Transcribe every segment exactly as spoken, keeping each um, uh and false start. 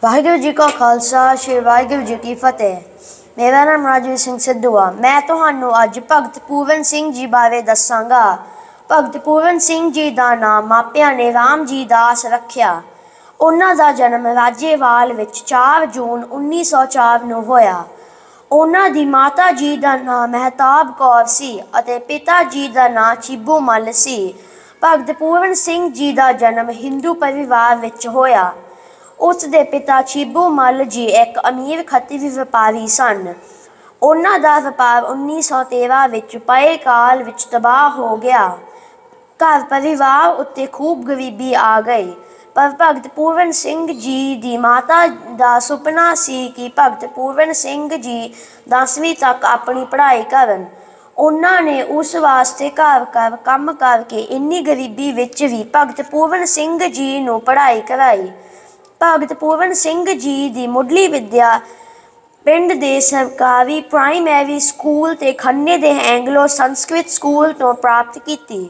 ਵਾਹਿਗੁਰੂ ਜੀ ਕਾ ਖਾਲਸਾ ਸ਼੍ਰੀ ਵਾਹਿਗੁਰੂ ਜੀ ਕੀ ਫਤਿਹ। ਮੇਰਾ ਨਾਮ ਰਾਜਵੀਰ ਸਿੰਘ ਸਿੱਧੂ ਆ। ਮੈਂ ਤੁਹਾਨੂੰ ਅੱਜ ਭਗਤ ਪੂਰਨ ਸਿੰਘ ਜੀ ਬਾਰੇ ਦੱਸਾਂਗਾ। ਭਗਤ ਪੂਰਨ ਸਿੰਘ ਜੀ ਦਾ ਨਾਮ ਮਾਪਿਆਂ ਨੇ ਰਾਮ ਜੀ ਦਾਸ ਰੱਖਿਆ। ਉਹਨਾਂ ਦਾ ਜਨਮ ਰਾਜੇਵਾਲ ਵਿੱਚ ਚਾਰ ਜੂਨ ਉੱਨੀ ਸੌ ਚਾਰ ਨੂੰ ਹੋਇਆ। ਉਹਨਾਂ ਦੀ ਮਾਤਾ ਜੀ ਦਾ ਨਾਂ ਮਹਿਤਾਬ ਕੌਰ ਸੀ ਅਤੇ ਪਿਤਾ ਜੀ ਦਾ ਨਾਂ ਚੀਬੂ ਮੱਲ ਸੀ। ਭਗਤ ਪੂਰਨ ਸਿੰਘ ਜੀ ਦਾ ਜਨਮ ਹਿੰਦੂ ਪਰਿਵਾਰ ਵਿੱਚ ਹੋਇਆ। ਉਸ ਦੇ ਪਿਤਾ ਚੀਬੂ ਮੱਲ ਜੀ ਇੱਕ ਅਮੀਰ ਖੱਤਰੀ ਵਪਾਰੀ ਸਨ। ਉਹਨਾਂ ਦਾ ਵਪਾਰ ਉੱਨੀ ਸੌ ਤੇਰਾਂ ਵਿੱਚ ਪਏ ਕਾਲ ਵਿੱਚ ਤਬਾਹ ਹੋ ਗਿਆ। ਘਰ ਪਰਿਵਾਰ ਉੱਤੇ ਖੂਬ ਗਰੀਬੀ ਆ ਗਈ। ਪਰ ਭਗਤ ਪੂਰਨ ਸਿੰਘ ਜੀ ਦੀ ਮਾਤਾ ਦਾ ਸੁਪਨਾ ਸੀ ਕਿ ਭਗਤ ਪੂਰਨ ਸਿੰਘ ਜੀ ਦਸਵੀਂ ਤੱਕ ਆਪਣੀ ਪੜ੍ਹਾਈ ਕਰਨ। ਉਹਨਾਂ ਨੇ ਉਸ ਵਾਸਤੇ ਘਰ ਘਰ ਕੰਮ ਕਰਕੇ ਇੰਨੀ ਗਰੀਬੀ ਵਿੱਚ ਵੀ ਭਗਤ ਪੂਰਨ ਸਿੰਘ ਜੀ ਨੂੰ ਪੜ੍ਹਾਈ ਕਰਾਈ। ਭਗਤ ਪੂਰਨ ਸਿੰਘ ਜੀ ਦੀ ਮੁੱਢਲੀ ਵਿੱਦਿਆ ਪਿੰਡ ਦੇ ਸਰਕਾਰੀ ਪ੍ਰਾਇਮਰੀ ਸਕੂਲ ਅਤੇ ਖੰਨੇ ਦੇ ਐਂਗਲੋ ਸੰਸਕ੍ਰਿਤ ਸਕੂਲ ਤੋਂ ਪ੍ਰਾਪਤ ਕੀਤੀ।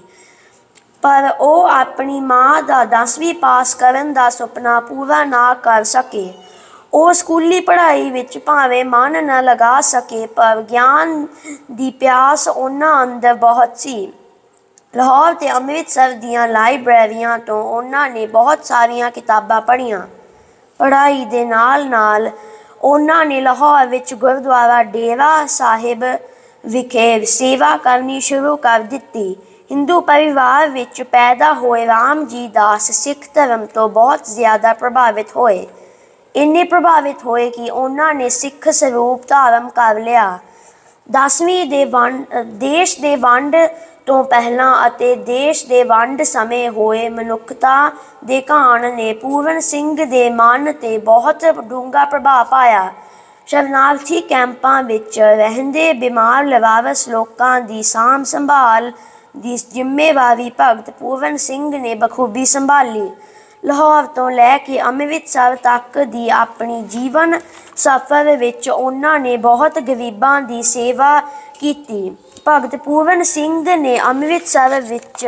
ਪਰ ਉਹ ਆਪਣੀ ਮਾਂ ਦਾ ਦਸਵੀਂ ਪਾਸ ਕਰਨ ਦਾ ਸੁਪਨਾ ਪੂਰਾ ਨਾ ਕਰ ਸਕੇ। ਉਹ ਸਕੂਲੀ ਪੜ੍ਹਾਈ ਵਿੱਚ ਭਾਵੇਂ ਮਨ ਨਾ ਲਗਾ ਸਕੇ, ਪਰ ਗਿਆਨ ਦੀ ਪਿਆਸ ਉਹਨਾਂ ਅੰਦਰ ਬਹੁਤ ਸੀ। ਲਾਹੌਰ ਅਤੇ ਅੰਮ੍ਰਿਤਸਰ ਦੀਆਂ ਲਾਇਬ੍ਰੇਰੀਆਂ ਤੋਂ ਉਹਨਾਂ ਨੇ ਬਹੁਤ ਸਾਰੀਆਂ ਕਿਤਾਬਾਂ ਪੜ੍ਹੀਆਂ। ਪੜ੍ਹਾਈ ਦੇ ਨਾਲ ਨਾਲ ਉਹਨਾਂ ਨੇ ਲਾਹੌਰ ਵਿੱਚ ਗੁਰਦੁਆਰਾ ਡੇਰਾ ਸਾਹਿਬ ਵਿਖੇ ਸੇਵਾ ਕਰਨੀ ਸ਼ੁਰੂ ਕਰ ਦਿੱਤੀ। ਹਿੰਦੂ ਪਰਿਵਾਰ ਵਿੱਚ ਪੈਦਾ ਹੋਏ ਰਾਮ ਜੀ ਦਾਸ ਸਿੱਖ ਧਰਮ ਤੋਂ ਬਹੁਤ ਜ਼ਿਆਦਾ ਪ੍ਰਭਾਵਿਤ ਹੋਏ। ਇੰਨੇ ਪ੍ਰਭਾਵਿਤ ਹੋਏ ਕਿ ਉਹਨਾਂ ਨੇ ਸਿੱਖ ਸਰੂਪ ਧਾਰਨ ਕਰ ਲਿਆ। ਦਸਵੀਂ ਦੇ ਵੰਡ ਦੇਸ਼ ਦੇ ਵੰਡ ਤੋਂ ਪਹਿਲਾਂ ਅਤੇ ਦੇਸ਼ ਦੇ ਵੰਡ ਸਮੇਂ ਹੋਏ ਮਨੁੱਖਤਾ ਦੇ ਘਾਣ ਨੇ ਪੂਰਨ ਸਿੰਘ ਦੇ ਮਨ 'ਤੇ ਬਹੁਤ ਡੂੰਘਾ ਪ੍ਰਭਾਵ ਪਾਇਆ। ਸ਼ਰਨਾਰਥੀ ਕੈਂਪਾਂ ਵਿੱਚ ਰਹਿੰਦੇ ਬਿਮਾਰ ਲਾਵਾਰਸ ਲੋਕਾਂ ਦੀ ਸਾਂਭ ਸੰਭਾਲ ਦੀ ਜ਼ਿੰਮੇਵਾਰੀ ਭਗਤ ਪੂਰਨ ਸਿੰਘ ਨੇ ਬਖੂਬੀ ਸੰਭਾਲੀ। ਲਾਹੌਰ ਤੋਂ ਲੈ ਕੇ ਅੰਮ੍ਰਿਤਸਰ ਤੱਕ ਦੀ ਆਪਣੀ ਜੀਵਨ ਸਫ਼ਰ ਵਿੱਚ ਉਹਨਾਂ ਨੇ ਬਹੁਤ ਗਰੀਬਾਂ ਦੀ ਸੇਵਾ ਕੀਤੀ। ਭਗਤ ਪੂਰਨ ਸਿੰਘ ਨੇ ਅੰਮ੍ਰਿਤਸਰ ਵਿੱਚ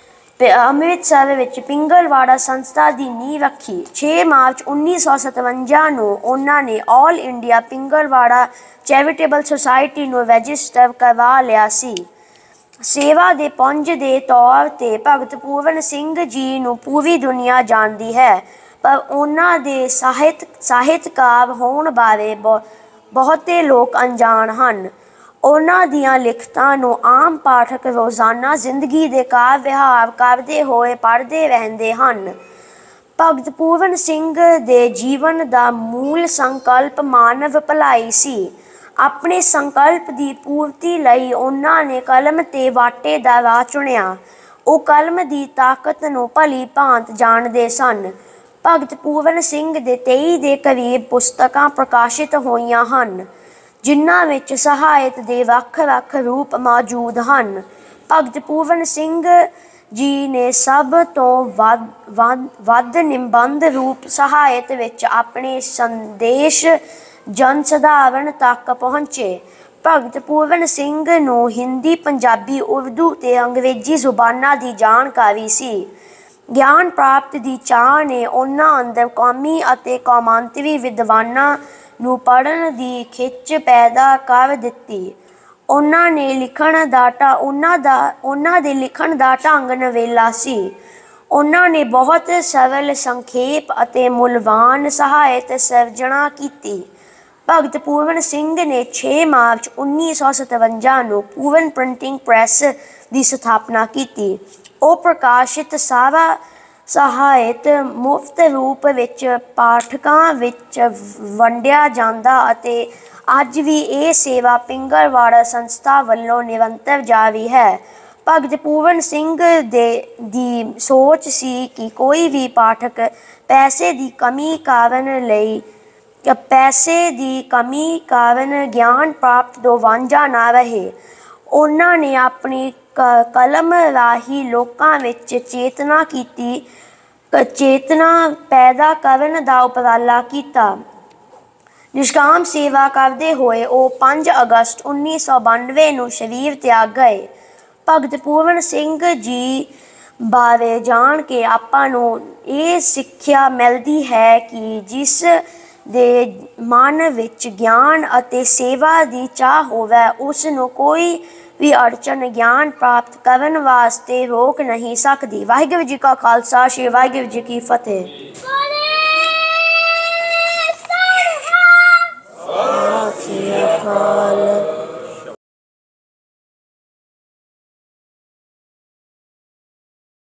ਅੰਮ੍ਰਿਤਸਰ ਵਿੱਚ ਪਿੰਗਲਵਾੜਾ ਸੰਸਥਾ ਦੀ ਨੀਂਹ ਰੱਖੀ। ਛੇ ਮਾਰਚ ਉੱਨੀ ਸੌ ਸਤਵੰਜਾ ਨੂੰ ਉਹਨਾਂ ਨੇ all India Pingalwara charitable society ਨੂੰ ਰਜਿਸਟਰ ਕਰਵਾ ਲਿਆ ਸੀ। ਸੇਵਾ ਦੇ ਪੁੰਜ ਦੇ ਤੌਰ 'ਤੇ ਭਗਤ ਪੂਰਨ ਸਿੰਘ ਜੀ ਨੂੰ ਪੂਰੀ ਦੁਨੀਆ ਜਾਣਦੀ ਹੈ, ਪਰ ਉਹਨਾਂ ਦੇ ਸਾਹਿਤ ਸਾਹਿਤਕਾਰ ਹੋਣ ਬਾਰੇ ਬਹੁ ਬਹੁਤੇ ਲੋਕ ਅਣਜਾਣ ਹਨ। ਉਹਨਾਂ ਦੀਆਂ ਲਿਖਤਾਂ ਨੂੰ ਆਮ ਪਾਠਕ ਰੋਜ਼ਾਨਾ ਜ਼ਿੰਦਗੀ ਦੇ ਕਾਰ ਵਿਹਾਰ ਕਰਦੇ ਹੋਏ ਪੜ੍ਹਦੇ ਰਹਿੰਦੇ ਹਨ। ਭਗਤ ਪੂਰਨ ਸਿੰਘ ਦੇ ਜੀਵਨ ਦਾ ਮੂਲ ਸੰਕਲਪ ਮਾਨਵ ਭਲਾਈ ਸੀ। ਆਪਣੇ ਸੰਕਲਪ ਦੀ ਪੂਰਤੀ ਲਈ ਉਹਨਾਂ ਨੇ ਕਲਮ ਅਤੇ ਵਾਟੇ ਦਾ ਰਾਹ ਚੁਣਿਆ। ਉਹ ਕਲਮ ਦੀ ਤਾਕਤ ਨੂੰ ਭਲੀ ਭਾਂਤ ਜਾਣਦੇ ਸਨ। ਭਗਤ ਪੂਰਨ ਸਿੰਘ ਦੇ ਤੇਈ ਦੇ ਕਰੀਬ ਪੁਸਤਕਾਂ ਪ੍ਰਕਾਸ਼ਿਤ ਹੋਈਆਂ ਹਨ, ਜਿਨ੍ਹਾਂ ਵਿੱਚ ਸਾਹਿਤ ਦੇ ਵੱਖ ਵੱਖ ਰੂਪ ਮੌਜੂਦ ਹਨ। ਭਗਤ ਪੂਰਨ ਸਿੰਘ ਜੀ ਨੇ ਸਭ ਤੋਂ ਵੱਧ ਵੱਧ ਵੱਧ ਨਿਬੰਧ ਰੂਪ ਸਾਹਿਤ ਵਿੱਚ ਆਪਣੇ ਸੰਦੇਸ਼ ਜਨ ਸਧਾਰਨ ਤੱਕ ਪਹੁੰਚੇ। ਭਗਤ ਪੂਰਨ ਸਿੰਘ ਨੂੰ ਹਿੰਦੀ, ਪੰਜਾਬੀ, ਉਰਦੂ ਅਤੇ ਅੰਗਰੇਜ਼ੀ ਜ਼ੁਬਾਨਾਂ ਦੀ ਜਾਣਕਾਰੀ ਸੀ। ਗਿਆਨ ਪ੍ਰਾਪਤ ਦੀ ਚਾਹ ਨੇ ਉਹਨਾਂ ਅੰਦਰ ਕੌਮੀ ਅਤੇ ਕੌਮਾਂਤਰੀ ਵਿਦਵਾਨਾਂ ਨੂੰ ਪੜ੍ਹਨ ਦੀ ਖਿੱਚ ਪੈਦਾ ਕਰ ਦਿੱਤੀ। ਉਹਨਾਂ ਨੇ ਲਿਖਣ ਦਾ ਢ ਉਹਨਾਂ ਦਾ ਉਹਨਾਂ ਦੇ ਲਿਖਣ ਦਾ ਢੰਗ ਨਵੇਲਾ ਸੀ। ਉਹਨਾਂ ਨੇ ਬਹੁਤ ਸਰਲ, ਸੰਖੇਪ ਅਤੇ ਮੁੱਲਵਾਨ ਸਾਹਿਤ ਸਿਰਜਣਾ ਕੀਤੀ। ਭਗਤ ਪੂਰਨ ਸਿੰਘ ਨੇ ਛੇ ਮਾਰਚ ਉੱਨੀ ਸੌ ਸਤਵੰਜਾ ਨੂੰ ਪੂਰਨ ਪ੍ਰਿੰਟਿੰਗ ਪ੍ਰੈਸ ਦੀ ਸਥਾਪਨਾ ਕੀਤੀ। ਉਹ ਪ੍ਰਕਾਸ਼ਿਤ ਸਾਰਾ ਸਾਹਿਤ ਮੁਫਤ ਰੂਪ ਵਿੱਚ ਪਾਠਕਾਂ ਵਿੱਚ ਵੰਡਿਆ ਜਾਂਦਾ ਅਤੇ ਅੱਜ ਵੀ ਇਹ ਸੇਵਾ ਪਿੰਗਲਵਾੜਾ ਸੰਸਥਾ ਵੱਲੋਂ ਨਿਰੰਤਰ ਜਾਰੀ ਹੈ। ਭਗਤ ਪੂਰਨ ਸਿੰਘ ਦੇ ਦੀ ਸੋਚ ਸੀ ਕਿ ਕੋਈ ਵੀ ਪਾਠਕ ਪੈਸੇ ਦੀ ਕਮੀ ਕਾਰਨ ਲਈ ਪੈਸੇ ਦੀ ਕਮੀ ਕਾਰਨ ਗਿਆਨ ਪ੍ਰਾਪਤ ਤੋਂ ਵਾਂਝਾ ਨਾ ਰਹੇ। ਉਹਨਾਂ ਨੇ ਆਪਣੀ ਕ ਕਲਮ ਰਾਹੀਂ ਲੋਕਾਂ ਵਿੱਚ ਚੇਤਨਾ ਕੀਤੀ ਚੇਤਨਾ ਪੈਦਾ ਕਰਨ ਦਾ ਉਪਰਾਲਾ ਕੀਤਾ। ਨਿਸ਼ਕਾਮ ਸੇਵਾ ਕਰਦੇ ਹੋਏ ਉਹ ਪੰਜ ਅਗਸਤ ਉੱਨੀ ਸੌ ਬਾਨਵੇਂ ਨੂੰ ਸਰੀਰ ਤਿਆਗ ਗਏ। ਭਗਤ ਪੂਰਨ ਸਿੰਘ ਜੀ ਬਾਰੇ ਜਾਣ ਕੇ ਆਪਾਂ ਨੂੰ ਇਹ ਸਿੱਖਿਆ ਮਿਲਦੀ ਹੈ ਕਿ ਜਿਸ ਦੇ ਮਨ ਵਿੱਚ ਗਿਆਨ ਅਤੇ ਸੇਵਾ ਦੀ ਚਾਹ ਹੋਵੇ ਉਸ ਨੂੰ ਕੋਈ ਵੀ ਅੜਚਨ ਗਿਆਨ ਪ੍ਰਾਪਤ ਕਰਨ ਵਾਸਤੇ ਰੋਕ ਨਹੀਂ ਸਕਦੀ। ਵਾਹਿਗੁਰੂ ਜੀ ਕਾ ਖਾਲਸਾ, ਸ਼੍ਰੀ ਵਾਹਿਗੁਰੂ ਜੀ ਕੀ ਫਤਿਹ। ਸਤਿ ਸ਼੍ਰੀ ਅਕਾਲ।